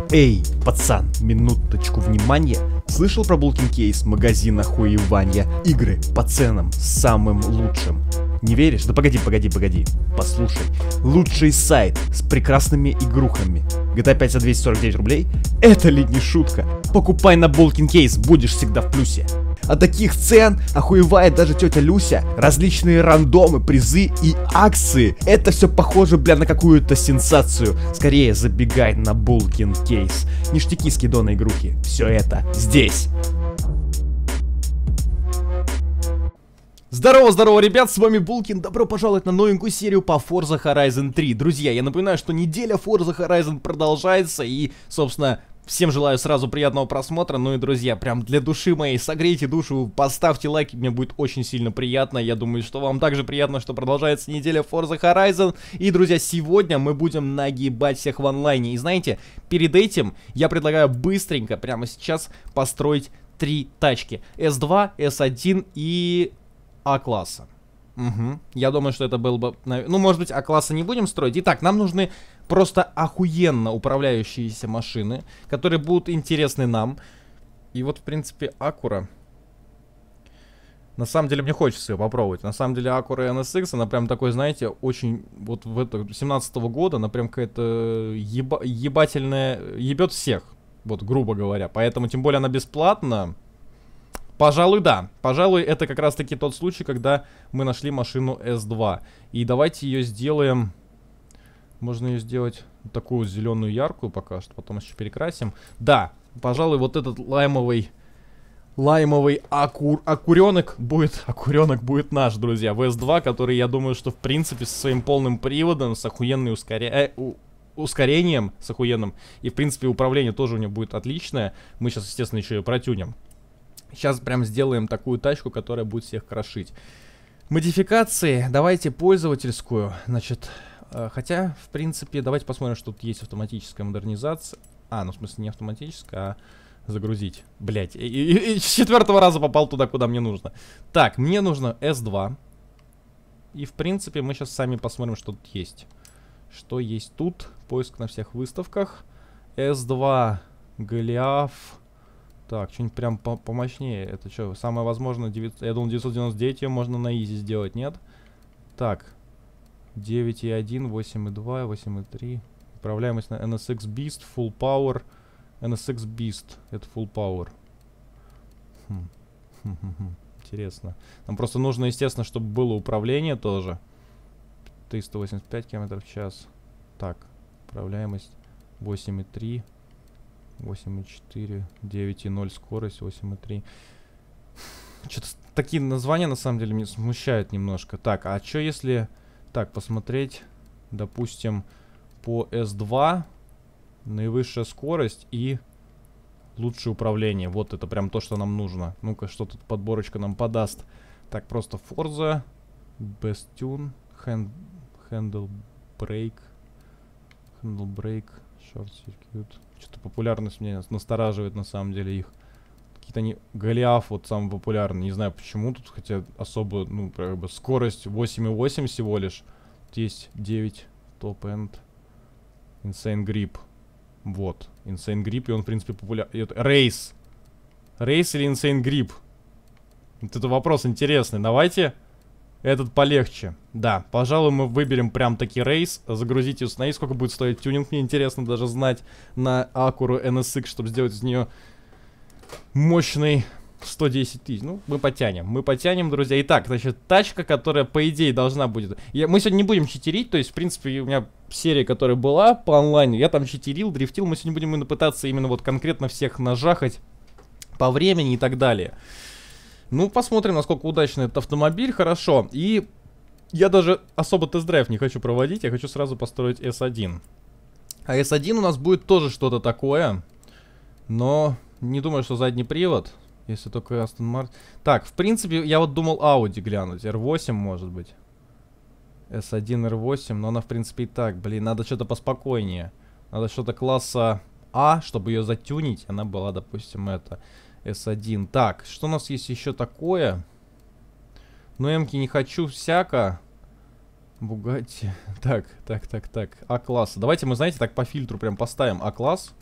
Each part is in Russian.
Эй, пацан, минуточку внимания. Слышал про Bulking Case, магазин охуевания? Игры по ценам, самым лучшим. Не веришь? Да погоди. Послушай. Лучший сайт с прекрасными игрухами. GTA 5 за 249 рублей? Это ли не шутка? Покупай на Bulking Case, будешь всегда в плюсе. От таких цен охуевает даже тетя Люся. Различные рандомы, призы и акции. Это все похоже, бля, на какую-то сенсацию. Скорее забегай на Bulking Case. Ништяки, скидоны, игрухи. Все это здесь. Здорово, ребят, с вами Булкин, добро пожаловать на новенькую серию по Forza Horizon 3. Друзья, я напоминаю, что неделя Forza Horizon продолжается и, собственно, всем желаю сразу приятного просмотра. Ну и, друзья, прям для души моей, согрейте душу, поставьте лайки, мне будет очень сильно приятно. Я думаю, что вам также приятно, что продолжается неделя Forza Horizon. И, друзья, сегодня мы будем нагибать всех в онлайне. И знаете, перед этим я предлагаю быстренько, прямо сейчас, построить 3 тачки. S2, S1 и А-класса. Угу. Я думаю, что это был бы... Ну, может быть, А-класса не будем строить. Итак, нам нужны просто охуенно управляющиеся машины, которые будут интересны нам. И вот, в принципе, Акура. На самом деле, мне хочется ее попробовать. На самом деле, Акура NSX, она прям такой, знаете, очень... Вот в это 17-го года она прям какая-то ебательная... Ебет всех, вот, грубо говоря. Поэтому, тем более, она бесплатна. Пожалуй, да. Пожалуй, это как раз-таки тот случай, когда мы нашли машину S2. И давайте ее сделаем... Можно ее сделать такую зеленую яркую пока что, потом еще перекрасим. Да, пожалуй, вот этот лаймовый окуренок будет наш, друзья. В S2, который, я думаю, что в принципе со своим полным приводом, с охуенным ускорением, с охуенным. И в принципе управление тоже у него будет отличное. Мы сейчас, естественно, еще ее протюнем. Сейчас прям сделаем такую тачку, которая будет всех крошить. Модификации, давайте пользовательскую, значит, хотя, в принципе, давайте посмотрим, что тут есть автоматическая модернизация. Ну, в смысле, не автоматическая, а загрузить. Блять, и с 4-го раза попал туда, куда мне нужно. Так, мне нужно S2. И, в принципе, мы сейчас сами посмотрим, что тут есть. Что есть тут? Поиск на всех выставках. S2, Голиаф. Так, что-нибудь прям помощнее. Это что, самое возможное, я думал 999 ее можно на изи сделать, нет? Так, 9.1, 8.2, 8.3. Управляемость на NSX Beast, Full Power. NSX Beast, это Full Power. Интересно. Нам просто нужно, естественно, чтобы было управление тоже. 385 км в час. Так, управляемость 8.3. 8.4, 9.0 скорость, 8.3. Что-то такие названия на самом деле меня смущают немножко. Так, а что если... Так, посмотреть, допустим, по S2 наивысшая скорость и лучшее управление. Вот это прям то, что нам нужно. Ну-ка, что тут подборочка нам подаст. Так, просто Forza, Best Tune, Handle Brake, Short Circuit. Что-то популярность меня настораживает, на самом деле, их. Какие-то они... Голиаф вот самый популярный. Не знаю почему тут, хотя особо, ну, как бы скорость 8.8 всего лишь. Тут есть 9 топ-энд. Insane Grip. Вот. Insane Grip, и он, в принципе, популярный. Рейс. Рейс или Insane Grip? Вот это вопрос интересный. Давайте этот полегче. Да, пожалуй, мы выберем прям таки рейс. Загрузите установить. Сколько будет стоить тюнинг, мне интересно даже знать, на Acura NSX, чтобы сделать из нее мощный 110 тысяч. Ну, мы потянем, друзья. Итак, значит, тачка, которая, по идее, должна будет... Мы сегодня не будем читерить, то есть, в принципе, у меня серия, которая была по онлайну, я там читерил, дрифтил. Мы сегодня будем пытаться именно вот конкретно всех нажахать по времени и так далее. Ну, посмотрим, насколько удачный этот автомобиль. Хорошо. И я даже особо тест-драйв не хочу проводить. Я хочу сразу построить S1. А S1 у нас будет тоже что-то такое. Но не думаю, что задний привод. Если только Aston Martin. Так, в принципе, я вот думал Audi глянуть. R8, может быть. S1 R8. Но она, в принципе, и так. Блин, надо что-то поспокойнее. Надо что-то класса А, чтобы ее затюнить. Она была, допустим, это... S1. Так, что у нас есть еще такое? Ну, М-ки не хочу всяко. Бугатти. Так. А-класса. Давайте мы, знаете, так по фильтру прям поставим А-класс.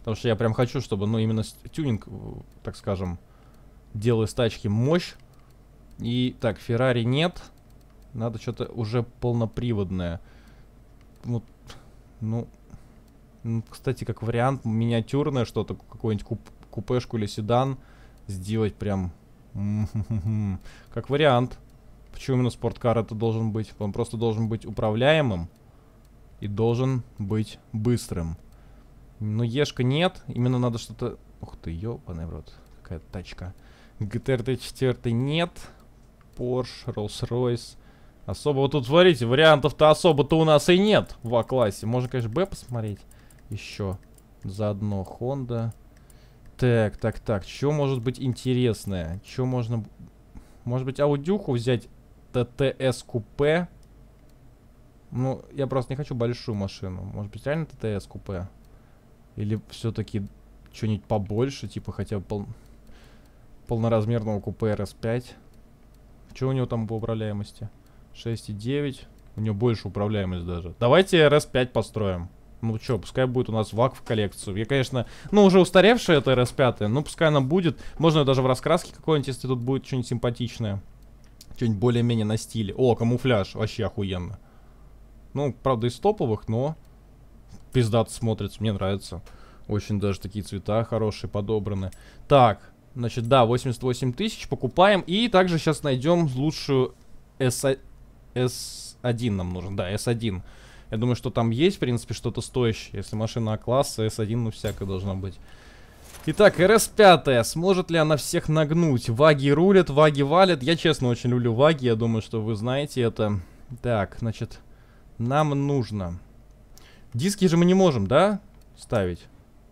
Потому что я прям хочу, чтобы, ну, именно тюнинг, так скажем, делал из тачки мощь. И так, Феррари нет. Надо что-то уже полноприводное. Вот, ну, кстати, как вариант, миниатюрное что-то, какую-нибудь купешку или седан сделать прям. Как вариант. Почему именно спорткар это должен быть? Он просто должен быть управляемым и должен быть быстрым. Но Ешка нет. Именно надо что-то... Ух ты, ёбаный в рот. Какая тачка. GTR T4 нет. Porsche, Rolls-Royce. Особо, вот тут, смотрите, вариантов-то особо-то у нас и нет в А-классе. Можно, конечно, Б посмотреть. Еще. Заодно Honda. Так. Что может быть интересное? Что можно... Может быть, аудюху взять? ТТС купе? Ну, я просто не хочу большую машину. Может быть, реально ТТС купе? Или все-таки что-нибудь побольше, типа хотя бы полноразмерного купе RS5? Что у него там по управляемости? 6,9. У него больше управляемость даже. Давайте RS5 построим. Ну что, пускай будет у нас ВАК в коллекцию. Я, конечно, ну уже устаревшая это RS5, но пускай она будет. Можно даже в раскраске какой-нибудь, если тут будет что-нибудь симпатичное. Что-нибудь более-менее на стиле. О, камуфляж, вообще охуенно. Ну, правда, из топовых, но пиздато смотрится, мне нравится. Очень даже такие цвета хорошие подобраны. Так, значит, да, 88 тысяч покупаем. И также сейчас найдем лучшую S1 нам нужен. Да, S1. Я думаю, что там есть, в принципе, что-то стоящее. Если машина А-класса, S1, ну, всякое должно быть. Итак, RS5. Сможет ли она всех нагнуть? Ваги рулят, ваги валят. Я, честно, очень люблю ваги. Я думаю, что вы знаете это. Так, значит, нам нужно... Диски же мы не можем, да, ставить?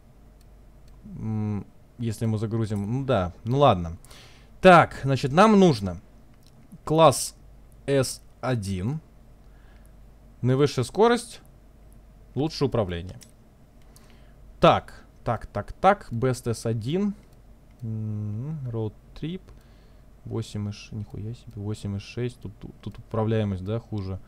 Если мы загрузим... Ну да, ну ладно. Так, значит, нам нужно класс S1. Наивысшая скорость, лучшее управление. Так. Best S1. Road Trip. 8,6. Нихуя себе. 8,6. Тут управляемость, да, хуже.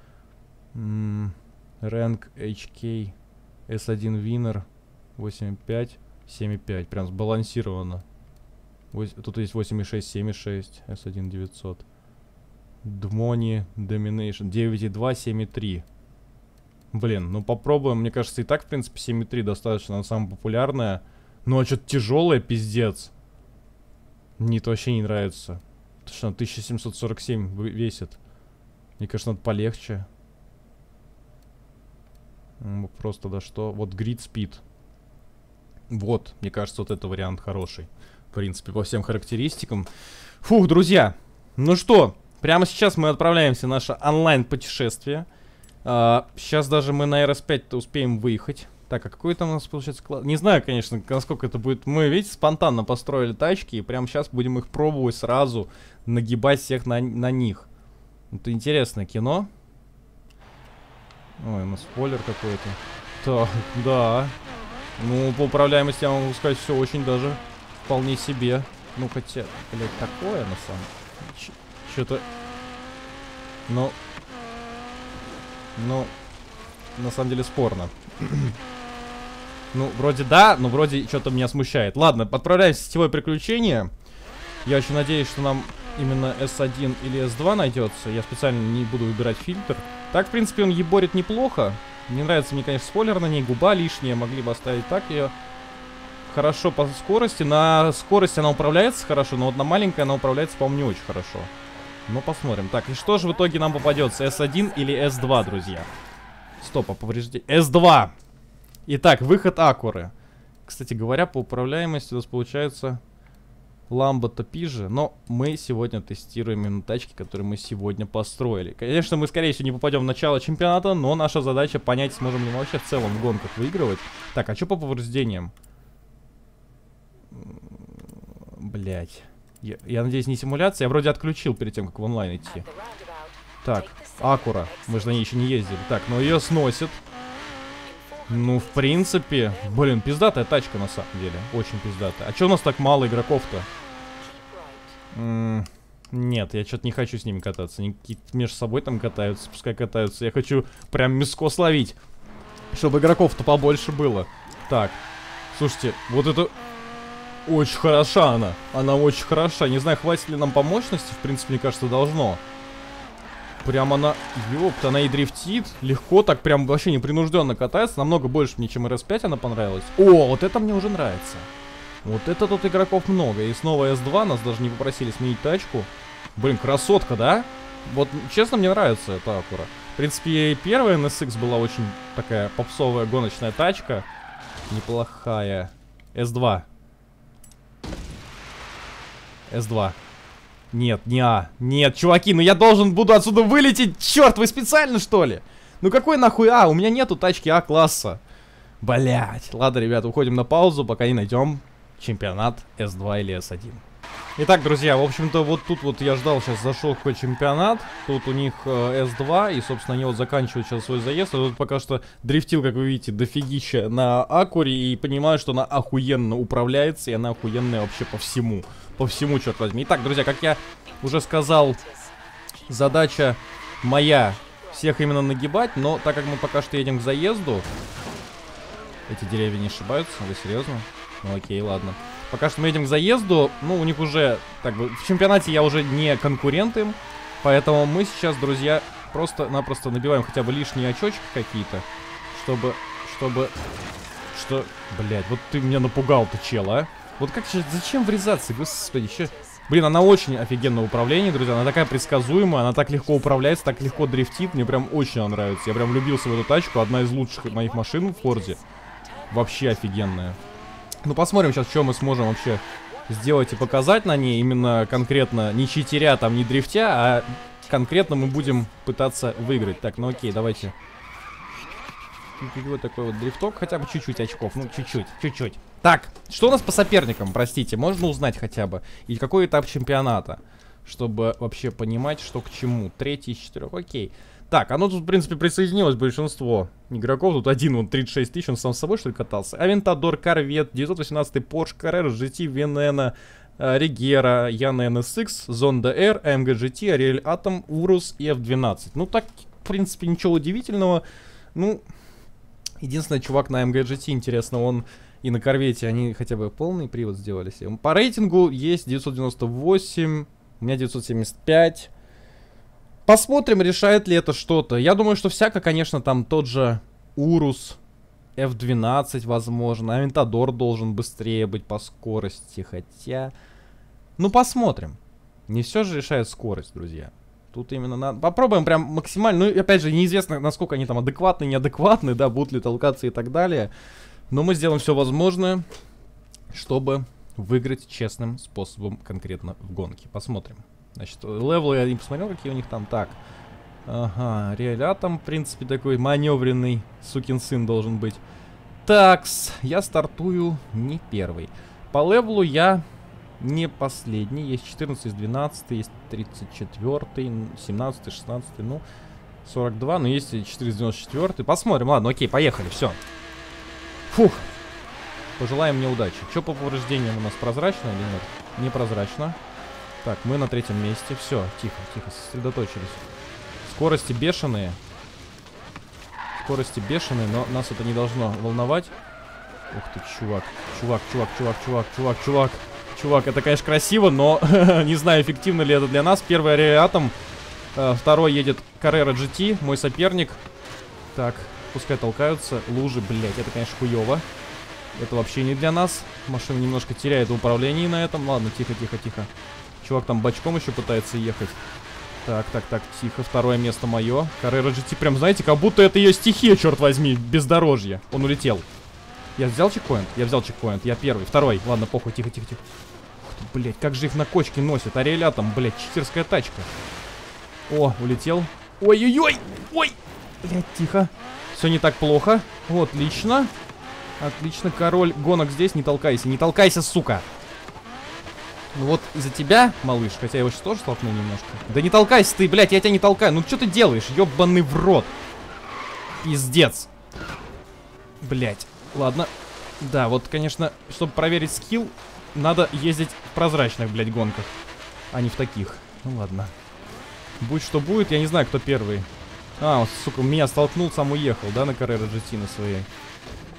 Rank HK S1 Winner 8,5. 7,5. Прям сбалансировано. Тут есть 8,6, 7,6. S1 900. Dmoni Domination 9,2, 7,3. Блин, ну попробуем. Мне кажется, и так, в принципе, 7,3 достаточно. Она самая популярная. Ну, а что-то тяжелое, пиздец. Мне это вообще не нравится. Это что, 1747 весит. Мне кажется, надо полегче. Просто, да что? Вот Grid Speed. Вот, мне кажется, вот это вариант хороший. В принципе, по всем характеристикам. Фух, друзья. Ну что, прямо сейчас мы отправляемся в наше онлайн-путешествие. Сейчас даже мы на RS5-то успеем выехать. Так, а какой там у нас получается класс? Не знаю, конечно, насколько это будет. Мы, видите, спонтанно построили тачки. И прямо сейчас будем их пробовать сразу. Нагибать всех на них. Это интересное кино. Ой, у нас спойлер какой-то. Так, да. Ну, по управляемости я могу сказать, все очень даже вполне себе. Ну, хотя, блядь, такое на самом деле. Что-то... Ну, на самом деле спорно. Ну, вроде да, но вроде что-то меня смущает. Ладно, отправляемся в сетевое приключение. Я очень надеюсь, что нам именно S1 или S2 найдется. Я специально не буду выбирать фильтр. Так, в принципе, он еборит неплохо. Не нравится мне, конечно, спойлер на ней. Губа лишняя, могли бы оставить так ее. Хорошо по скорости. На скорости она управляется хорошо, но вот на маленькой она управляется, по-моему, не очень хорошо. Ну, посмотрим. Так, и что же в итоге нам попадется? S1 или S2, друзья? Стоп, а повреждение... S2! Итак, выход Акуры. Кстати говоря, по управляемости у нас получается Lambo Tapige, но мы сегодня тестируем именно тачки, которые мы сегодня построили. Конечно, мы, скорее всего, не попадем в начало чемпионата, но наша задача понять, сможем ли мы вообще в целом в гонках выигрывать. Так, а что по повреждениям? Блять. Я надеюсь, не симуляция. Я вроде отключил перед тем, как в онлайн идти. Так, Акура. Мы же на ней еще не ездили. Так, но ее сносит. Ну, в принципе... Блин, пиздатая тачка на самом деле. Очень пиздатая. А че у нас так мало игроков-то? Нет, я что-то не хочу с ними кататься. Они между собой там катаются, пускай катаются. Я хочу прям миско словить. Чтобы игроков-то побольше было. Так. Слушайте, вот это... Очень хороша она. Она очень хороша. Не знаю, хватит ли нам по мощности. В принципе, мне кажется, должно. Прям она... Ёпта, она и дрифтит. Легко так прям вообще непринужденно катается. Намного больше мне, чем RS5 она понравилась. О, вот это мне уже нравится. Вот это тут игроков много. И снова S2. Нас даже не попросили сменить тачку. Блин, красотка, да? Вот, честно, мне нравится эта Акура. В принципе, и первая NSX была очень такая попсовая гоночная тачка. Неплохая. S2. S2. Нет, не А. Нет, чуваки, ну я должен буду отсюда вылететь. Черт, вы специально, что ли? Ну какой нахуй А? У меня нету тачки А-класса. Блять. Ладно, ребята, уходим на паузу, пока не найдем чемпионат S2 или S1. Итак, друзья, в общем-то, вот тут вот я ждал, сейчас зашел какой чемпионат. Тут у них S2, и, собственно, они вот заканчивают сейчас свой заезд. А тут пока что дрифтил, как вы видите, дофигища на Акуре. И понимаю, что она охуенно управляется, и она охуенная вообще по всему. По всему, черт возьми. Итак, друзья, как я уже сказал, задача моя всех именно нагибать. Но так как мы пока что едем к заезду... Эти деревья не ошибаются? Вы серьезно? Ну окей, ладно. Пока что мы едем к заезду, ну, у них уже, так бы, в чемпионате я уже не конкурент им, поэтому мы сейчас, друзья, просто-напросто набиваем хотя бы лишние очочки какие-то, что, блядь, вот ты меня напугал-то, чел, а? Вот как сейчас, зачем врезаться, господи, че? Блин, она очень офигенное управление, друзья, она такая предсказуемая, она так легко управляется, так легко дрифтит, мне прям очень она нравится, я прям влюбился в эту тачку, одна из лучших моих машин в Форде, вообще офигенная. Ну, посмотрим сейчас, что мы сможем вообще сделать и показать на ней. Именно конкретно, не читеря, там, не дрифтя, а конкретно мы будем пытаться выиграть. Так, ну окей, давайте. Вот такой вот дрифток, хотя бы чуть-чуть очков. Ну, чуть-чуть. Так, что у нас по соперникам, простите, можно узнать хотя бы? И какой этап чемпионата? Чтобы вообще понимать, что к чему. 3-й из 4, окей. Так, оно тут, в принципе, присоединилось большинство игроков. Тут один, он 36 тысяч, он сам с собой, что ли, катался. Авентадор, Корвет, 918 Porsche, Carrera GT, Венена, Регера, Яна NSX, Zonda R, AMG GT, Ариэль Атом, Урус и F12. Ну, так, в принципе, ничего удивительного. Ну, единственный чувак на AMG GT, интересно, он и на Корвете, они хотя бы полный привод сделали себе. По рейтингу есть 998, у меня 975. Посмотрим, решает ли это что-то. Я думаю, что всяко, конечно, там тот же Урус, F12, возможно. Авентадор должен быстрее быть по скорости, хотя... Ну, посмотрим. Не все же решает скорость, друзья. Тут именно надо... Попробуем прям максимально... Ну, опять же, неизвестно, насколько они там адекватны, неадекватны, да, будут ли толкаться и так далее. Но мы сделаем все возможное, чтобы выиграть честным способом конкретно в гонке. Посмотрим. Значит, левелы я не посмотрел, какие у них там. Так. Ага, Реаля там, в принципе, такой маневренный сукин сын должен быть. Такс, я стартую не первый. По левелу я не последний. Есть 14, есть 12, есть 34, 17, 16, ну, 42, но есть 494. Посмотрим, ладно, окей, поехали, все. Фух. Пожелаем мне удачи. Что по повреждениям у нас, прозрачно или нет? Непрозрачно. Так, мы на 3-м месте. Все, тихо, сосредоточились. Скорости бешеные. Но нас это не должно волновать. Ух ты, чувак, это, конечно, красиво, но не знаю, эффективно ли это для нас. Первый Ариатом, второй едет Carrera GT, мой соперник. Так, пускай толкаются. Лужи, блять, это, конечно, хуёво. Это вообще не для нас. Машина немножко теряет управление на этом. Ладно, тихо. Чувак там бочком еще пытается ехать. Так, тихо. Второе место мое. Carrera GT, прям, знаете, как будто это ее стихия, черт возьми, бездорожье. Он улетел. Я взял чекпоинт? Я взял чекпоинт. Я первый. Второй. Ладно, похуй, тихо. Блять, как же их на кочке носят. Ариэля там, блять, читерская тачка. О, улетел. Ой-ой-ой! Ой! Блять, тихо. Все не так плохо. Вот, отлично. Отлично, король гонок здесь. Не толкайся, сука. Ну вот из-за тебя, малыш, хотя я его сейчас тоже столкну немножко. Да не толкайся ты, блядь, я тебя не толкаю. Ну что ты делаешь, ёбаный в рот. Пиздец. Блядь, ладно. Да, вот, конечно, чтобы проверить скилл, надо ездить в прозрачных, блядь, гонках, а не в таких. Ну ладно. Будь что будет, я не знаю, кто первый. А, вот, сука, меня столкнул, сам уехал, да, на Carrera GT на своей.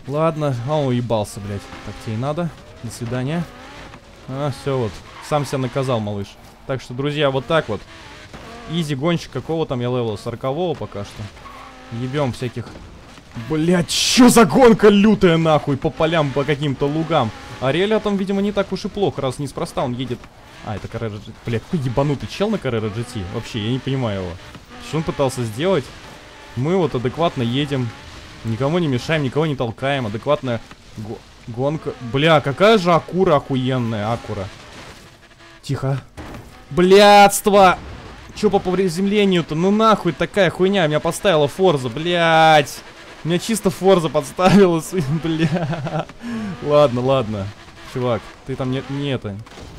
Ладно, а он уебался, блядь. Так тебе и надо. До свидания. А, все вот. Сам себя наказал, малыш. Так что, друзья, вот так вот. Изи гонщик, какого там я левела? 40-го пока что. Ебем всяких... Блять, что за гонка лютая, нахуй, по полям, по каким-то лугам. Ариэля там, видимо, не так уж и плохо, раз неспроста он едет... А, это Carrera GT. Блять, какой ебанутый чел на Carrera GT. Вообще, я не понимаю его. Что он пытался сделать? Мы вот адекватно едем. Никому не мешаем, никого не толкаем. Адекватная гонка. Бля, какая же Акура охуенная, Акура. Тихо. Блядство! Чё по приземлению-то? Ну нахуй такая хуйня. Меня поставила Форза, блядь. Меня чисто Форза подставила, бля. Ладно, ладно. Чувак, ты там не это...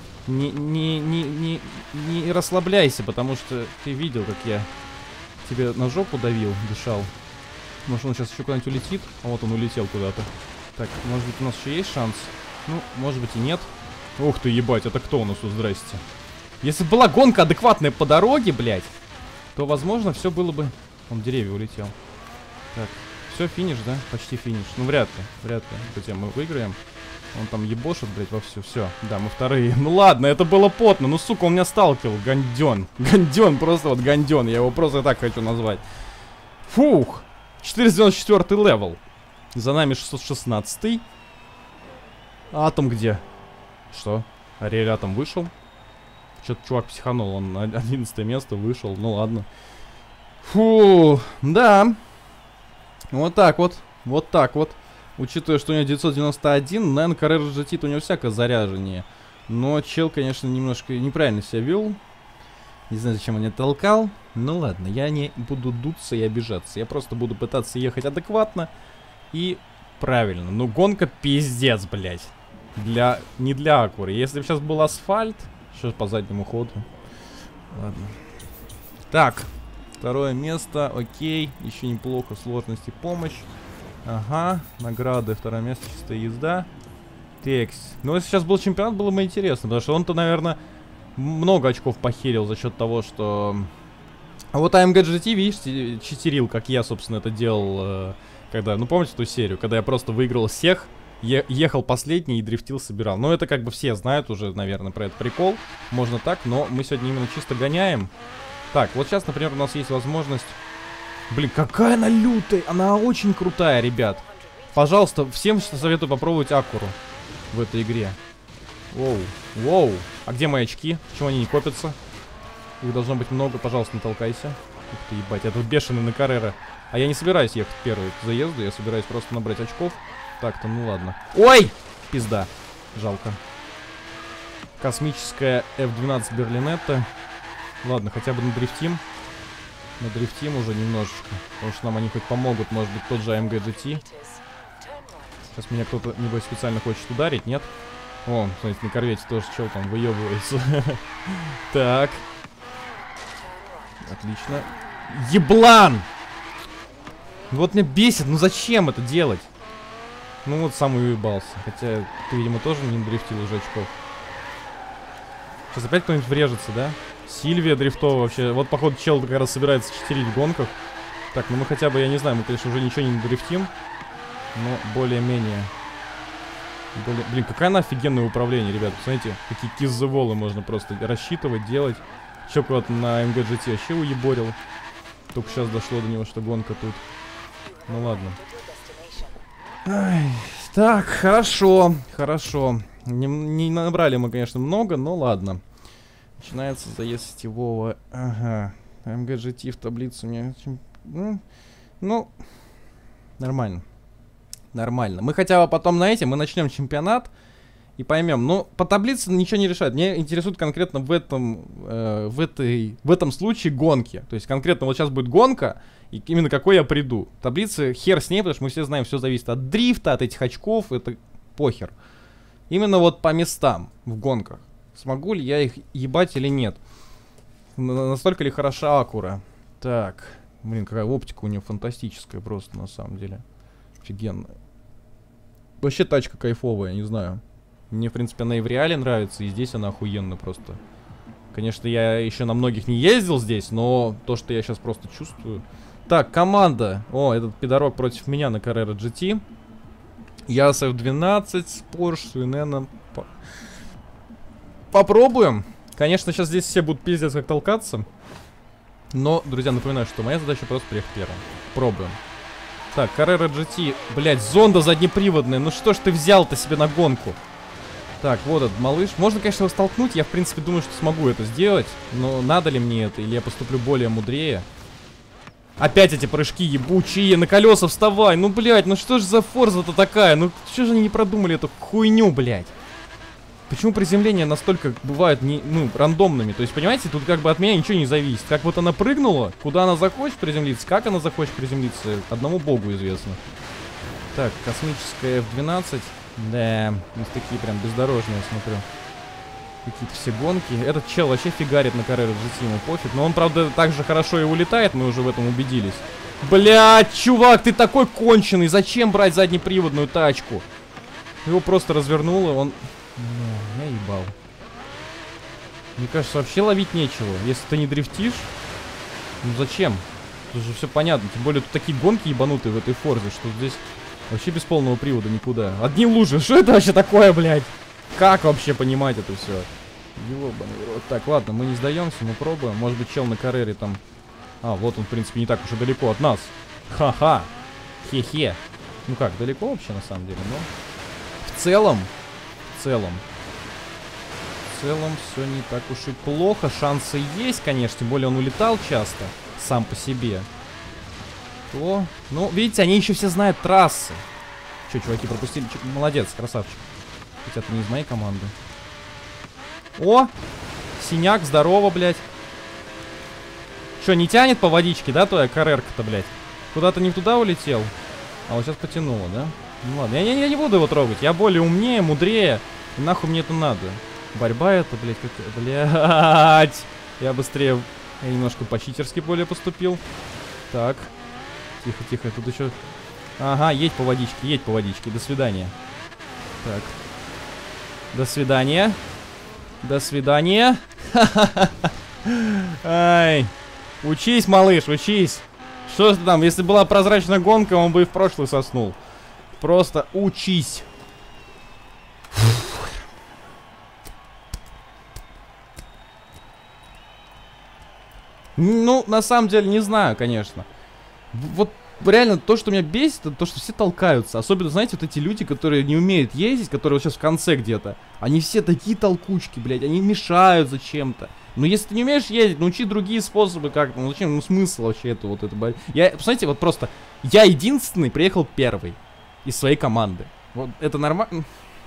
Не расслабляйся, потому что ты видел, как я тебе на жопу давил, дышал. Может, он сейчас еще куда-нибудь улетит? А вот он улетел куда-то. Так, может быть, у нас еще есть шанс? Ну, может быть и нет. Ух ты, ебать, это кто у нас тут? Здрасте. Если бы была гонка адекватная по дороге, блядь, то, возможно, все было бы... Он в деревья улетел. Так, все, финиш, да? Почти финиш. Ну, вряд ли, вряд ли. Хотя мы выиграем. Он там ебошит, блядь, вовсю. Все, да, мы вторые. Ну ладно, это было потно. Ну, сука, он меня сталкивал. Ганден. Ганден, просто вот ганден. Я его просто так хочу назвать. Фух. 494 левел. За нами 616. Атом где? Что? Ариэль Атом вышел? Что-то чувак психанул. Он на 11 место вышел. Ну ладно. Фу, да. Вот так вот. Вот так вот. Учитывая, что у него 991, наверное, Carrera GT-то у него всякое заряжение. Но чел, конечно, немножко неправильно себя вел. Не знаю, зачем он меня толкал. Ну ладно, я не буду дуться и обижаться. Я просто буду пытаться ехать адекватно и правильно. Ну, гонка пиздец, блядь. Не для Акуры. Если бы сейчас был асфальт... Сейчас по заднему ходу. Ладно. Так, второе место, окей. Еще неплохо, сложности помощь. Ага, награды, второе место, чистая езда. Текс. Ну, если сейчас был чемпионат, было бы интересно, потому что он-то, наверное, много очков похерил за счет того, что... А вот AMG GT, видишь, читерил, как я, собственно, это делал, когда... Ну, помните ту серию, когда я просто выиграл всех, ехал последний и дрифтил, собирал. Ну, это как бы все знают уже, наверное, про этот прикол. Можно так, но мы сегодня именно чисто гоняем. Так, вот сейчас, например, у нас есть возможность... Блин, какая она лютая. Она очень крутая, ребят. Пожалуйста, всем советую попробовать Акуру в этой игре. Воу, воу. А где мои очки? Почему они не копятся? Их должно быть много. Пожалуйста, не толкайся. Ух ты, ебать, я тут бешеный на Carrera. А я не собираюсь ехать первый к заезду. Я собираюсь просто набрать очков. Так-то, ну ладно. Ой! Пизда. Жалко. Космическая F12 Берлинетта. Ладно, хотя бы надрифтим. Надрифтим уже немножечко. Потому что нам они хоть помогут. Может быть, тот же AMG GT. Сейчас меня кто-то, небось, специально хочет ударить, нет? О, смотрите, на корвете тоже чел там выебывается. Так. Отлично. Еблан! Вот меня бесит. Ну зачем это делать? Ну вот сам и уебался. Хотя ты, видимо, тоже не дрифтил уже очков. Сейчас опять кто-нибудь врежется, да? Сильвия дрифтовая вообще. Вот, походу, чел как раз собирается читерить в гонках. Так, ну мы хотя бы, я не знаю, мы, конечно, уже ничего не дрифтим. Но более-менее. Блин, какая она офигенное управление, ребят. Посмотрите, какие киззеволы можно просто рассчитывать, делать. Чё куда-то на AMG GT вообще уеборил. Только сейчас дошло до него, что гонка тут. Ну ладно. Ай, так, хорошо, хорошо. Не набрали мы, конечно, много, но ладно. Начинается заезд сетевого. Ага. AMG GT в таблицу мне... Ну, нормально. Нормально. Мы хотя бы потом, знаете, мы начнем чемпионат и поймем. Но по таблице ничего не решает. Мне интересует конкретно в этом случае гонки. То есть конкретно вот сейчас будет гонка, и именно какой я приду. Таблицы хер с ней, потому что мы все знаем, все зависит от дрифта, от этих очков, это похер. Именно вот по местам в гонках. Смогу ли я их ебать или нет? Настолько ли хороша Акура? Так, блин, какая оптика у нее фантастическая просто на самом деле. Офигенная. Вообще тачка кайфовая, не знаю. Мне, в принципе, она и в реале нравится, и здесь она охуенна просто. Конечно, я еще на многих не ездил здесь, но то, что я сейчас просто чувствую... Так, команда. О, этот пидорок против меня на Carrera GT. Яс F12, Porsche, Суинена. Попробуем. Конечно, сейчас здесь все будут пиздец как толкаться. Но, друзья, напоминаю, что моя задача просто приехать первым. Пробуем. Так, Carrera GT. Блять, зонда заднеприводная. Ну что ж ты взял-то себе на гонку? Так, вот этот малыш. Можно, конечно, его столкнуть. Я, в принципе, думаю, что смогу это сделать. Но надо ли мне это? Или я поступлю более мудрее? Опять эти прыжки ебучие. На колеса вставай. Ну, блядь, ну что ж за форза-то такая? Ну, что же они не продумали эту хуйню, блядь? Почему приземления настолько бывают рандомными? То есть, понимаете, тут как бы от меня ничего не зависит. Как вот она прыгнула, куда она захочет приземлиться, как она захочет приземлиться, одному богу известно. Так, космическая F12. Да, вот такие прям бездорожные, я смотрю. Какие-то все гонки. Этот чел вообще фигарит на Carrera GT, ему пофиг. Но он, правда, так же хорошо и улетает, мы уже в этом убедились. Блядь, чувак, ты такой конченый. Зачем брать заднеприводную тачку? Его просто развернуло, он... Ну, я ебал. Мне кажется, вообще ловить нечего. Если ты не дрифтишь, ну зачем? Тут же все понятно. Тем более тут такие гонки ебанутые в этой форзе, что здесь вообще без полного привода никуда. Одни лужи. Что это вообще такое, блядь? Как вообще понимать это все? Ёбаный рот. Так, ладно, мы не сдаемся, мы пробуем. Может быть, чел на Carrera там... А, вот он, в принципе, не так уж и далеко от нас. Ха-ха. Хе-хе. Ну как, далеко вообще, на самом деле, но... В целом все не так уж и плохо. Шансы есть, конечно. Тем более он улетал часто. Сам по себе. То... Ну, видите, они еще все знают трассы. Че, чуваки, пропустили? Молодец, красавчик. Хотя ты не из моей команды. О! Синяк, здорово, блядь. Че, не тянет по водичке, да, твоя Carrera-то, блядь? Куда-то не туда улетел? А вот сейчас потянуло, да? Ну ладно, я не буду его трогать. Я более умнее, мудрее. И нахуй мне это надо. Борьба это, блядь, как... Блядь! Я быстрее... Я немножко по-читерски более поступил. Так. Тихо, тихо, тут еще... Ага, едь по водичке. До свидания. Так. До свидания. До свидания. Ай. Учись, малыш, учись. Что ты там? Если была прозрачная гонка, он бы и в прошлый соснул. Просто учись. Ну, на самом деле, не знаю, конечно. Вот реально то, что меня бесит, это то, что все толкаются. Особенно, знаете, вот эти люди, которые не умеют ездить, которые вот сейчас в конце где-то. Они все такие толкучки, блядь, они мешают зачем-то. Но если ты не умеешь ездить, научи другие способы как-то. Ну зачем, ну смысл вообще это вот это. Я, посмотрите, вот просто, я единственный приехал первый из своей команды. Вот это нормально.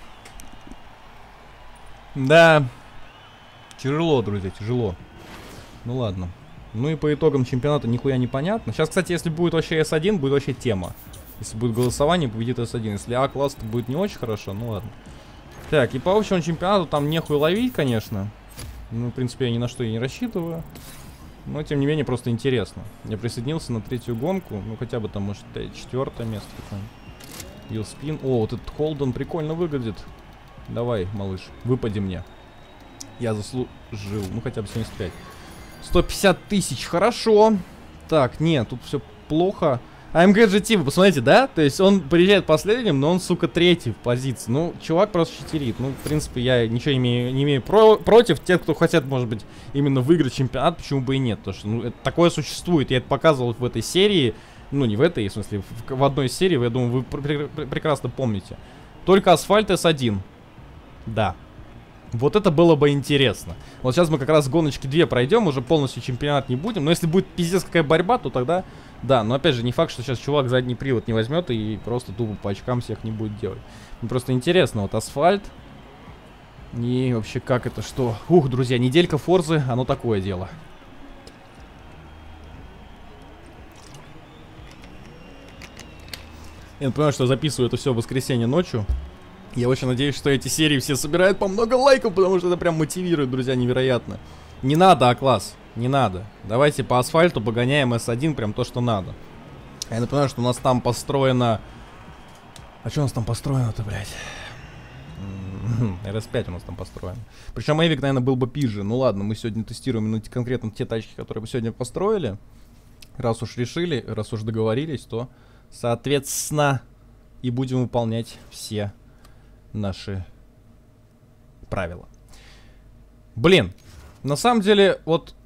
Да. Тяжело, друзья, тяжело. Ну ладно. Ну и по итогам чемпионата нихуя не понятно. Сейчас, кстати, если будет вообще S1, будет вообще тема. Если будет голосование, победит S1. Если А-класс, то будет не очень хорошо, ну ладно. Так, и по общему чемпионату там нехуй ловить, конечно. Ну, в принципе, я ни на что и не рассчитываю. Но, тем не менее, просто интересно. Я присоединился на третью гонку. Ну, хотя бы там, может, четвертое место какое-нибудь. Вилспин. О, вот этот Холден прикольно выглядит. Давай, малыш, выпади мне. Я заслужил. Ну, хотя бы 75. 150 тысяч, хорошо. Так, нет, тут все плохо. AMG GT, вы посмотрите, да? То есть он приезжает последним, но он, сука, третий в позиции. Ну, чувак просто читерит. Ну, в принципе, я ничего не имею против тех, кто хотят, может быть, именно выиграть чемпионат. Почему бы и нет? Потому что, ну, это такое существует. Я это показывал в этой серии. Ну, не в этой, в смысле, в одной серии. Я думаю, вы прекрасно помните. Только асфальт S1. Да. Вот это было бы интересно. Вот сейчас мы как раз гоночки 2 пройдем, уже полностью чемпионат не будем. Но если будет пиздец какая борьба, то тогда... Да, но опять же, не факт, что сейчас чувак задний привод не возьмет и просто тупо по очкам всех не будет делать. Мне просто интересно, вот асфальт. И вообще как это, что? Ух, друзья, неделька Форзы, оно такое дело. Я понимаю, что я записываю это все в воскресенье ночью. Я очень надеюсь, что эти серии все собирают по много лайков, потому что это прям мотивирует, друзья, невероятно. Не надо, А-класс, не надо. Давайте по асфальту погоняем S1, прям то, что надо. Я напоминаю, что у нас там построено... А что у нас там построено-то, блядь? RS5 у нас там построено. Причем Эвик, наверное, был бы пизже. Ну ладно, мы сегодня тестируем именно конкретно те тачки, которые мы сегодня построили. Раз уж решили, раз уж договорились, то, соответственно... и будем выполнять все наши правила. Блин, на самом деле, вот...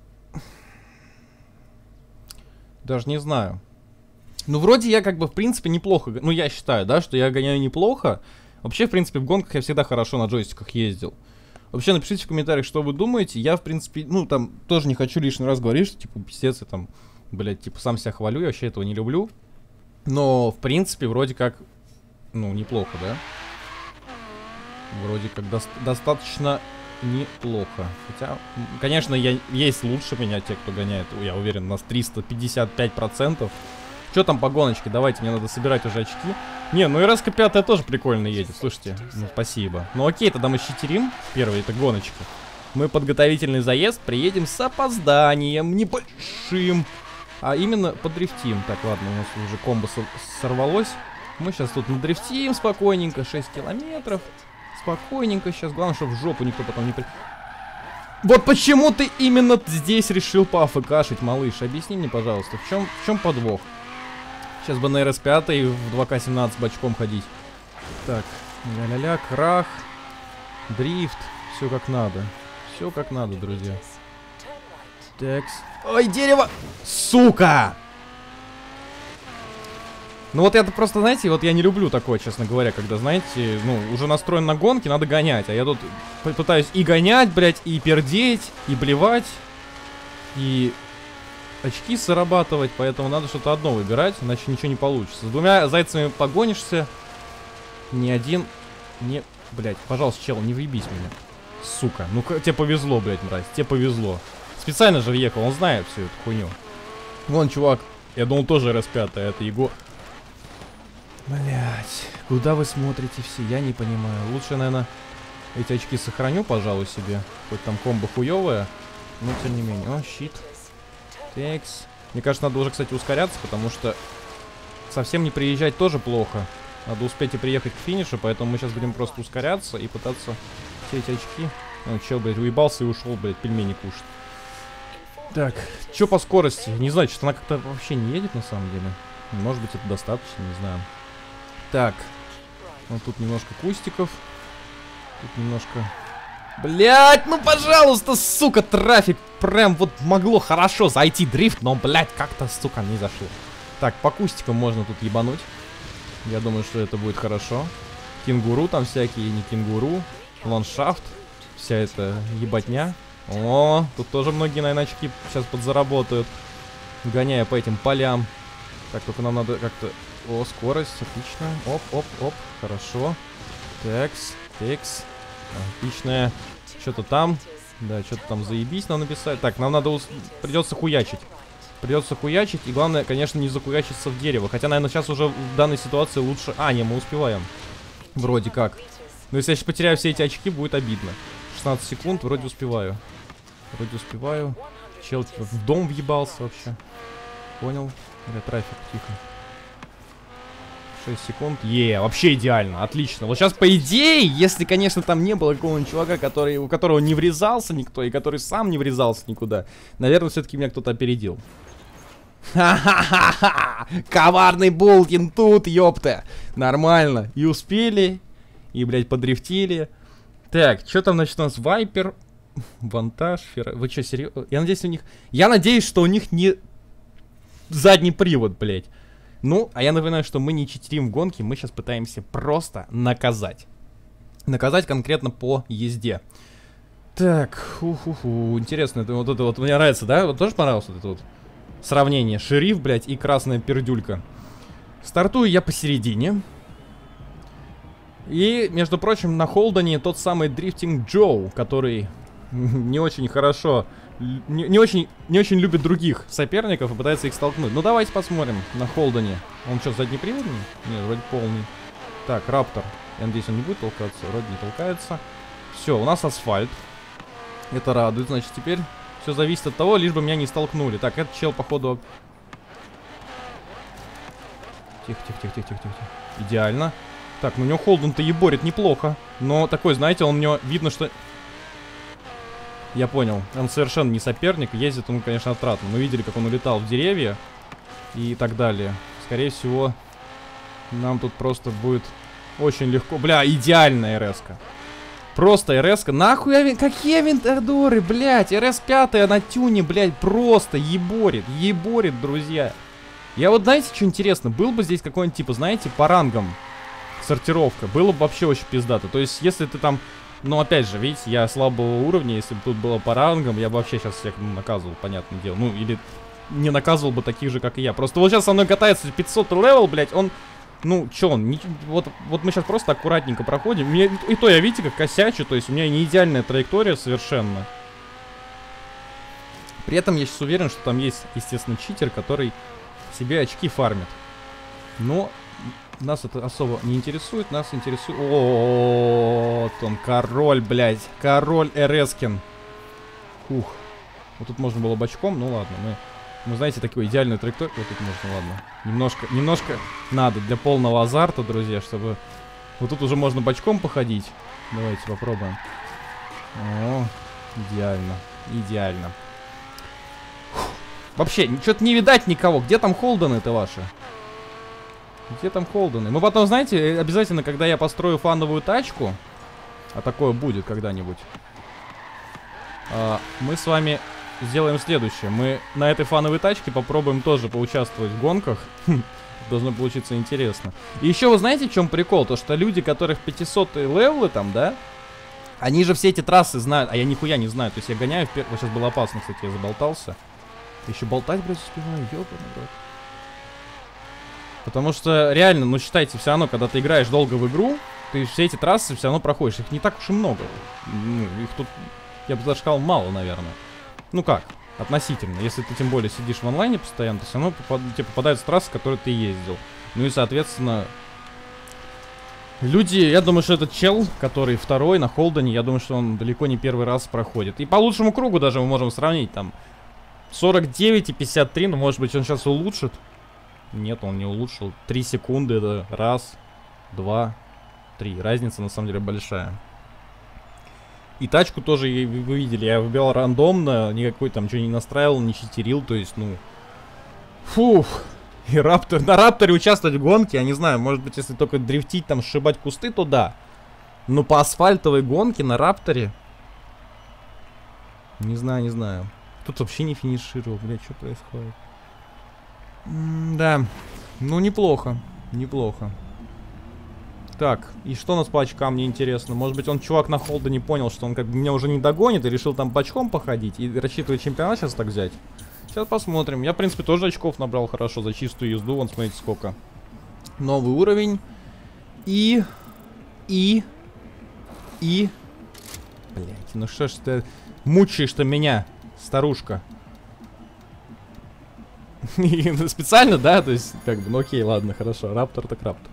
Даже не знаю. Ну, вроде я как бы, в принципе, неплохо... Ну, я считаю, да, что я гоняю неплохо. Вообще, в принципе, в гонках я всегда хорошо на джойстиках ездил. Вообще, напишите в комментариях, что вы думаете. Я, в принципе, ну, там, тоже не хочу лишний раз говорить, что, типа, пиздец, я там, блядь, типа, сам себя хвалю, я вообще этого не люблю. Но, в принципе, вроде как, ну, неплохо, да? Вроде как достаточно неплохо. Хотя, конечно, есть лучше меня те, кто гоняет, я уверен, у нас 355%. Что там по гоночке? Давайте, мне надо собирать уже очки. Не, ну и РСК 5 тоже прикольно едет, слушайте. Ну, спасибо. Ну окей, тогда мы щитерим в первой этой гоночке. Мы подготовительный заезд приедем с опозданием небольшим. А именно подрифтим. Так, ладно, у нас уже комбо сорвалось. Мы сейчас тут надрифтим спокойненько, 6 километров. Спокойненько сейчас. Главное, чтобы в жопу никто потом не при... Вот почему ты именно здесь решил поафкашить, малыш? Объясни мне, пожалуйста, в чем подвох? Сейчас бы на РС-5 и в 2К17 бочком ходить. Так, ля-ля-ля, крах, дрифт, все как надо. Все как надо, друзья. Такс. Ой, дерево! Сука! Ну вот это просто, знаете, вот я не люблю такое, честно говоря, когда, знаете, ну, уже настроен на гонки, надо гонять. А я тут пытаюсь и гонять, блядь, и пердеть, и блевать, и очки зарабатывать, поэтому надо что-то одно выбирать, иначе ничего не получится. С двумя зайцами погонишься, ни один не... Блядь, пожалуйста, чел, не въебись меня. Сука, ну тебе повезло, блядь, мразь, тебе повезло. Специально же въехал, он знает всю эту хуйню. Вон, чувак, я думал тоже РС-5, а это его... Блять, куда вы смотрите все? Я не понимаю. Лучше, наверное, эти очки сохраню, пожалуй, себе. Хоть там комбо хуёвая, но тем не менее. О, щит. Текс. Мне кажется, надо уже, кстати, ускоряться, потому что совсем не приезжать тоже плохо. Надо успеть и приехать к финишу, поэтому мы сейчас будем просто ускоряться и пытаться все эти очки... Ну, чел, блядь, уебался и ушел, блядь, пельмени кушать. Так, что по скорости? Не знаю, что-то она как-то вообще не едет, на самом деле. Может быть, это достаточно, не знаю. Так, вот тут немножко кустиков. Тут немножко... Блять, ну пожалуйста, сука, трафик. Прям вот могло хорошо зайти дрифт, но, блять, как-то, сука, не зашло. Так, по кустикам можно тут ебануть. Я думаю, что это будет хорошо. Кенгуру там всякие, не кенгуру. Ландшафт. Вся эта ебатня. О, тут тоже многие, наверное, очки сейчас подзаработают. Гоняя по этим полям. Так, только нам надо как-то... О, скорость, отлично. Оп, оп, оп, хорошо. Текс, текс. Отличная. Что-то там. Да, что-то там заебись нам написать. Так, нам надо... Придется хуячить. Придется хуячить. И главное, конечно, не захуячиться в дерево. Хотя, наверное, сейчас уже в данной ситуации лучше... А, не, мы успеваем. Вроде как. Но если я сейчас потеряю все эти очки, будет обидно. 16 секунд, вроде успеваю. Вроде успеваю. Чел в дом въебался вообще. Понял. Или трафик, тихо. 6 секунд. Вообще идеально, отлично. Вот сейчас, по идее, если, конечно, там не было какого-нибудь чувака, у которого не врезался никто, и который сам не врезался никуда, наверное, все-таки меня кто-то опередил. Ха-ха-ха-ха! Коварный Булкин тут, ёпта! Нормально. И успели, и, блядь, подрифтили. Так, что там, значит, у нас? Вайпер, Вантаж, Вы что, серьезно? Я надеюсь, что у них не задний привод, блядь. Ну, а я напоминаю, что мы не читерим в гонке, мы сейчас пытаемся просто наказать. Наказать конкретно по езде. Так, интересно, вот это вот мне нравится, да? Вот тоже понравилось вот это вот сравнение? Шериф, блядь, и красная пердюлька. Стартую я посередине. И, между прочим, на Холдене тот самый Дрифтинг Джоу, который не очень хорошо... Не очень любит других соперников и пытается их столкнуть. Ну давайте посмотрим на Холдене. Он что, заднеприводный? Нет, вроде полный. Так, Раптор. Я надеюсь, он не будет толкаться. Вроде не толкается. Все, у нас асфальт. Это радует. Значит, теперь все зависит от того, лишь бы меня не столкнули. Так, этот чел, походу... Тихо. Идеально. Так, ну у него Холден-то еборит неплохо. Но такой, знаете, у него видно, что... Я понял, он совершенно не соперник, ездит он, конечно, отратно. Мы видели, как он улетал в деревья и так далее. Скорее всего, Нам тут просто будет очень легко. Бля, идеальная РС-ка. Просто РС-ка. Нахуй какие авентадоры, блядь. РС-5 на тюне, блядь, просто еборит. Еборит, друзья. Я вот, знаете, что интересно? Был бы здесь какой-нибудь, типа, знаете, по рангам сортировка. Было бы вообще очень пиздато. То есть, если ты там... Ну, опять же, видите, я слабого уровня. Если бы тут было по рангам, я бы вообще сейчас всех наказывал, понятное дело. Ну, или не наказывал бы таких же, как и я. Просто вот сейчас со мной катается 500 левел, блядь, он... Ну, чё он, вот мы сейчас просто аккуратненько проходим. И то я, видите, как косячу, то есть у меня не идеальная траектория совершенно. При этом я сейчас уверен, что там есть, естественно, читер, который себе очки фармит. Но нас это особо не интересует, нас интересует... Вот он, король, блядь, король Эрескин. Ух, вот тут можно было бочком, ну ладно, мы, знаете, такую идеальную траекторию. Вот тут можно, ладно. Немножко надо для полного азарта, друзья, чтобы... Вот тут уже можно бочком походить. Давайте попробуем. О, идеально. Идеально. Фух. Вообще, что-то не видать никого. Где там Холдены-то ваши? Где там Холдены? Мы потом, знаете, обязательно, когда я построю фановую тачку, а такое будет когда-нибудь, мы с вами... сделаем следующее. Мы на этой фановой тачке попробуем тоже поучаствовать в гонках. Должно получиться интересно. И еще вы знаете, в чем прикол? То, что люди, которых 500 левелы там, да, они же все эти трассы знают, а я нихуя не знаю. То есть я гоняю вот сейчас было опасно, кстати, я заболтался. Еще болтать, блядь, успеваю, ёбаный рот. Потому что реально, ну считайте, все равно, когда ты играешь долго в игру, ты все эти трассы все равно проходишь. Их не так уж и много. Ну, их тут, я бы даже сказал, мало, наверное. Ну как, относительно. Если ты тем более сидишь в онлайне постоянно, то все равно тебе попадаются трассы, которые ты ездил. Ну и, соответственно, люди, я думаю, что этот чел, который второй на Холдене, я думаю, что он далеко не первый раз проходит. И по лучшему кругу даже мы можем сравнить, там, 49 и 53, ну, может быть, он сейчас улучшит. Нет, он не улучшил. 3 секунды, это раз, два, три. Разница, на самом деле, большая. И тачку тоже, вы видели, я выбирал рандомно, никакой там ничего не настраивал, не читерил, то есть, ну... Фух. И Раптор... На Рапторе участвовать в гонке, я не знаю, может быть, если только дрифтить, там, сшибать кусты, то да. Но по асфальтовой гонке на Рапторе... Не знаю, не знаю. Тут вообще не финишировал, блядь, что происходит? Да. Ну, неплохо. Неплохо. Так, и что у нас по очкам, мне интересно. Может быть, он, чувак на Холдене, понял, что он как бы меня уже не догонит и решил там бочком походить. И рассчитывает чемпионат сейчас так взять. Сейчас посмотрим. Я, в принципе, тоже очков набрал хорошо за чистую езду. Вон, смотрите, сколько. Новый уровень. И... Блять, ну что ж ты мучаешь-то меня, старушка? Специально, да? То есть, как бы, ну окей, ладно, хорошо. Раптор так Раптор.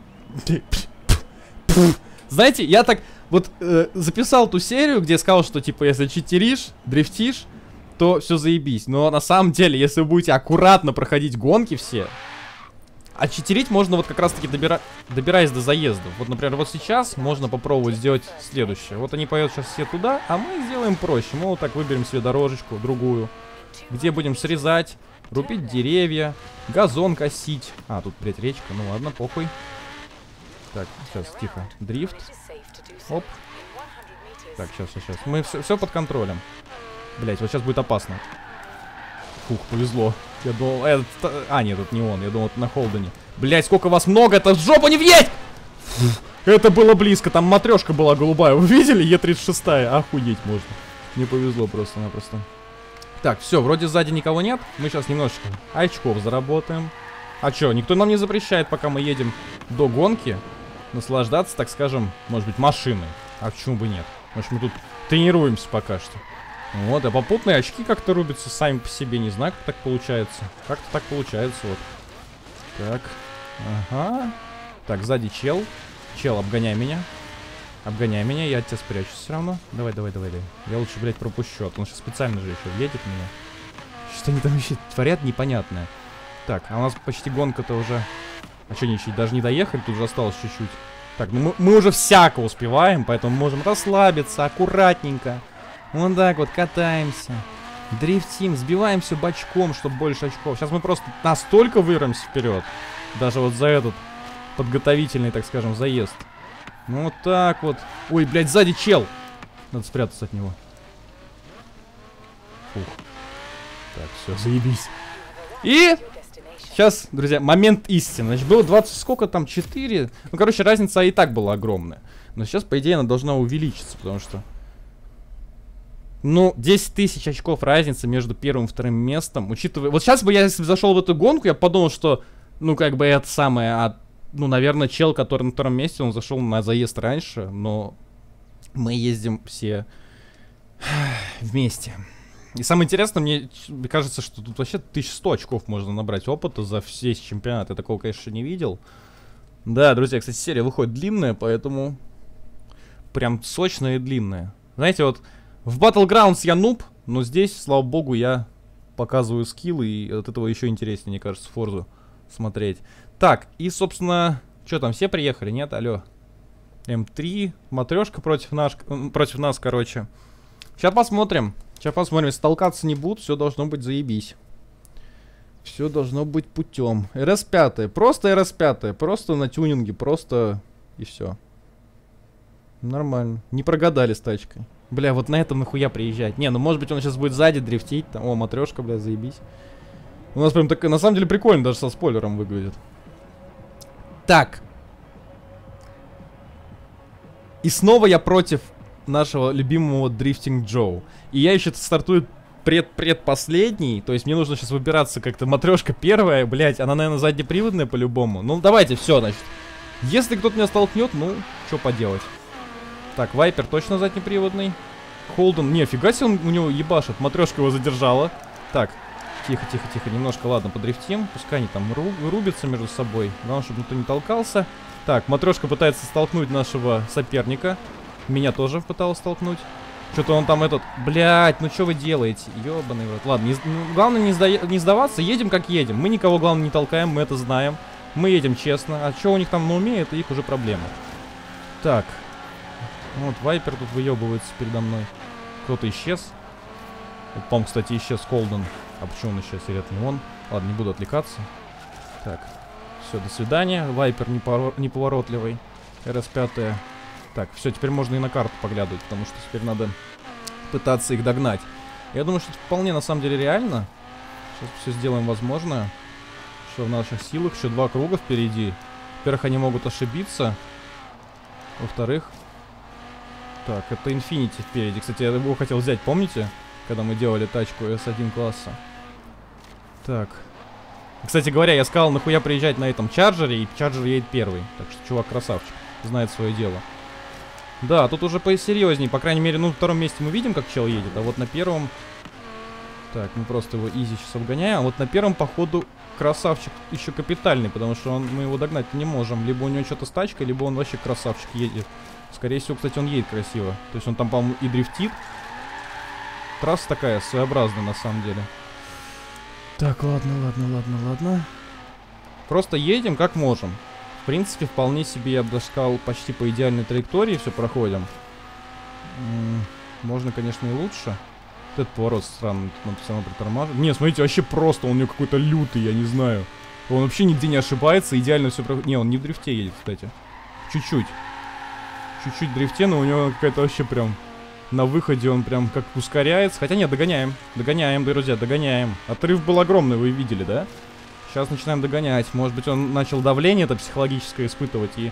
Знаете, я так вот записал ту серию, где сказал, что типа если читеришь, дрифтишь, то все заебись. Но на самом деле, если вы будете аккуратно проходить гонки все, а читерить можно вот как раз таки добираясь до заездов. Вот, например, вот сейчас можно попробовать сделать следующее. Вот они поедут сейчас все туда, а мы сделаем проще. Мы вот так выберем себе дорожечку другую, где будем срезать, рубить деревья, газон косить. А, тут, блядь, речка, ну ладно, похуй. Так, сейчас, тихо. Дрифт. Оп. Так, сейчас. Мы все под контролем. Блять, вот сейчас будет опасно. Фух, повезло. Я думал, нет, это не он. Я думал, это на Холдене. Блять, сколько вас много, это в жопу не въедь! Это было близко, там матрешка была голубая. Вы видели? Е36, охуеть можно. Не повезло просто-напросто. Так, все, вроде сзади никого нет. Мы сейчас немножечко очков заработаем. А чё, никто нам не запрещает, пока мы едем до гонки, наслаждаться, так скажем, может быть, машиной. А почему бы нет? Может, мы тут тренируемся пока что. Вот, а попутные очки как-то рубятся сами по себе. Не знаю, как так получается. Как-то так получается, вот. Так, ага. Так, сзади чел. Чел, обгоняй меня. Обгоняй меня, я от тебя спрячусь все равно. Давай. Я лучше, блядь, пропущу, а то он сейчас специально же еще едет меня. Что они там еще творят непонятное. Так, а у нас почти гонка-то уже... А что, ничего, даже не доехали, тут же осталось чуть-чуть. Так, ну мы уже всяко успеваем, поэтому можем расслабиться, аккуратненько. Вот так вот катаемся, дрифтим, сбиваем все бочком, чтобы больше очков. Сейчас мы просто настолько вырвемся вперед. Даже вот за этот подготовительный, так скажем, заезд. Ну вот так вот. Ой, блядь, сзади чел. Надо спрятаться от него. Фух. Так, все, заебись. И сейчас, друзья, момент истины. Значит, было 20, сколько там, 4? Ну, короче, разница и так была огромная. Но сейчас, по идее, она должна увеличиться, потому что... Ну, 10 тысяч очков разница между первым и вторым местом. Учитывая... Вот сейчас бы я, если бы зашел в эту гонку, я подумал, что... Ну, как бы это самое... Ну, наверное, чел, который на втором месте, он зашел на заезд раньше. Но мы ездим все вместе. И самое интересное, мне кажется, что тут вообще 1100 очков можно набрать опыта за весь чемпионат. Я такого, конечно, не видел. Да, друзья, кстати, серия выходит длинная, поэтому прям сочная и длинная. Знаете, вот в Battlegrounds я нуб, но здесь, слава богу, я показываю скиллы, и от этого еще интереснее, мне кажется, Форзу смотреть. Так, и, собственно, что там, все приехали, нет? Алло. М3, матрешка против нас, короче. Сейчас посмотрим. Сейчас посмотрим, если толкаться не будут, все должно быть заебись. Все должно быть путем. РС-5, просто РС-5, просто на тюнинге, просто и все. Нормально. Не прогадали с тачкой. Бля, вот на этом нахуя приезжать? Не, ну может быть он сейчас будет сзади дрифтить. Там. О, матрешка, бля, заебись. У нас прям так, на самом деле прикольно, даже со спойлером выглядит. Так. И снова я против нашего любимого Дрифтинг Джоу. И я еще стартую предпоследний. То есть мне нужно сейчас выбираться как-то. Матрешка первая, блять, она, наверное, заднеприводная по-любому. Ну, давайте, все, значит. Если кто-то меня столкнет, ну, что поделать. Так, Вайпер точно заднеприводный. Холден, не, фига себе, он у него ебашит. Матрешка его задержала. Так, тихо, тихо, тихо, немножко, ладно, подрифтим. Пускай они там рубятся между собой. Главное, чтобы никто не толкался. Так, матрешка пытается столкнуть нашего соперника. Меня тоже пыталась столкнуть. Что-то он там этот... Блять, ну что вы делаете? Ёбаный в рот. Ладно, главное не сдаваться. Едем как едем. Мы никого, главное, не толкаем, мы это знаем. Мы едем честно. А что у них там на уме, это их уже проблема. Так. Вот, Вайпер тут выебывается передо мной. Кто-то исчез. Вот, по-моему, кстати, исчез Холден. А почему он исчез? Или это не он? Ладно, не буду отвлекаться. Так. Все, до свидания. Вайпер неповоротливый. РС-5. Так, все, теперь можно и на карту поглядывать, потому что теперь надо пытаться их догнать. Я думаю, что это вполне на самом деле реально. Сейчас все сделаем возможное. Что в наших силах. Еще 2 круга впереди. Во-первых, они могут ошибиться. Во-вторых... Так, это Infinity впереди. Кстати, я его хотел взять, помните? Когда мы делали тачку S1 класса. Так. Кстати говоря, я сказал, нахуя приезжать на этом чарджере, и чарджер едет первый. Так что чувак красавчик. Знает свое дело. Да, тут уже посерьезней. По крайней мере, ну, на втором месте мы видим, как чел едет. А вот на первом... Так, мы просто его изи сейчас обгоняем. А вот на первом, походу, красавчик еще капитальный. Потому что мы его догнать не можем. Либо у него что-то с тачкой, либо он вообще красавчик едет. Скорее всего, кстати, он едет красиво. То есть он там, по-моему, и дрифтит. Трасса такая своеобразная, на самом деле. Так, ладно. Просто едем как можем. В принципе, вполне себе, я бы даже сказал, почти по идеальной траектории все проходим. Можно, конечно, и лучше. Вот этот поворот странный, тут надо все равно притормаживать. Не, смотрите, вообще просто, он у него какой-то лютый, я не знаю. Он вообще нигде не ошибается, идеально все проходит. Не, он не в дрифте едет, кстати. Чуть-чуть. Чуть-чуть дрифте, но у него какая-то вообще прям... На выходе он прям как ускоряется. Хотя нет, догоняем. Догоняем, друзья, догоняем. Отрыв был огромный, вы видели, да? Сейчас начинаем догонять. Может быть, он начал давление это психологическое испытывать и...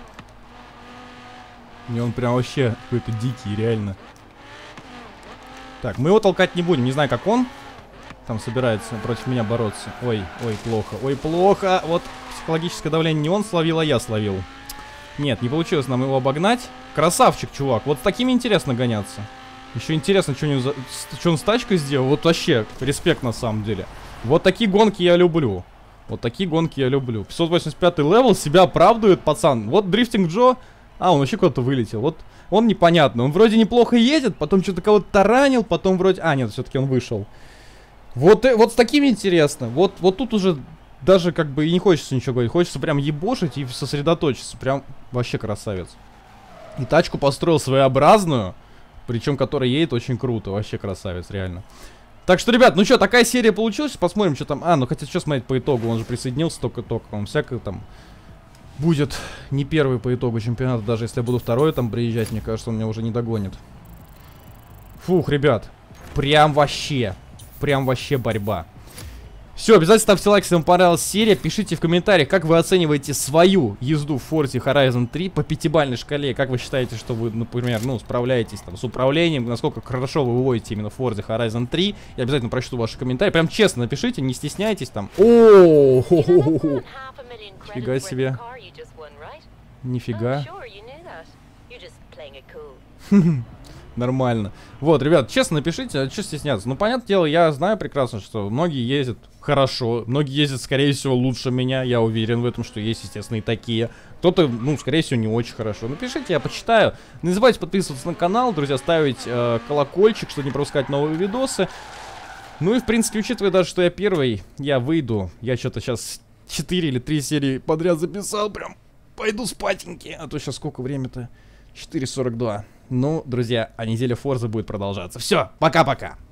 И он прям вообще какой-то дикий, реально. Так, мы его толкать не будем. Не знаю, как он там собирается против меня бороться. Ой, плохо. Ой, плохо. Вот психологическое давление не он словил, а я словил. Нет, не получилось нам его обогнать. Красавчик, чувак. Вот с такими интересно гоняться. Еще интересно, что он с тачкой сделал. Вот вообще, респект на самом деле. Вот такие гонки я люблю. Вот такие гонки я люблю. 585 левел, себя оправдывает, пацан. Вот Дрифтинг Джо. А, он вообще куда-то вылетел. Вот он непонятно. Он вроде неплохо едет, потом что-то кого-то таранил, потом вроде... А, нет, все-таки он вышел. Вот с такими интересно. Вот тут уже даже как бы и не хочется ничего говорить. Хочется прям ебошить и сосредоточиться. Прям вообще красавец. И тачку построил своеобразную. Причем, которая едет очень круто. Вообще красавец, реально. Так что, ребят, ну что, такая серия получилась. Посмотрим, что там... А, ну хотя что смотреть по итогу. Он же присоединился только. Он всякое там... будет не первый по итогу чемпионата. Даже если я буду второй там приезжать, мне кажется, он меня уже не догонит. Фух, ребят. Прям вообще борьба. Все, обязательно ставьте лайк, если вам понравилась серия. Пишите в комментариях, как вы оцениваете свою езду в Forza Horizon 3 по 5-бальной шкале. Как вы считаете, что вы, например, ну, справляетесь там с управлением, насколько хорошо вы выводите именно в Forza Horizon 3. Я обязательно прочту ваши комментарии. Прям честно напишите, не стесняйтесь там. О, фига себе. Нифига. Нормально. Вот, ребят, честно напишите, а что стесняться? Ну, понятное дело, я знаю прекрасно, что многие ездят хорошо, многие ездят, скорее всего, лучше меня, я уверен в этом, что есть, естественно, и такие. Кто-то, ну, скорее всего, не очень хорошо. Напишите, я почитаю. Не забывайте подписываться на канал, друзья, ставить колокольчик, чтобы не пропускать новые видосы. Ну и, в принципе, учитывая даже, что я первый, я выйду. Я что-то сейчас 4 или 3 серии подряд записал, прям пойду спатеньки. А то сейчас сколько время-то? 4:42. Ну, друзья, а неделя Forza будет продолжаться. Все, пока-пока.